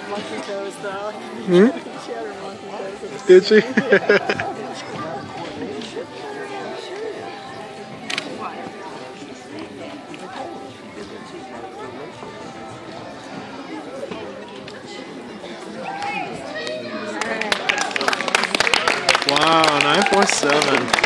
monkey toes, though. Hmm? She had her monkey toes. Did she? Wow, 9.7.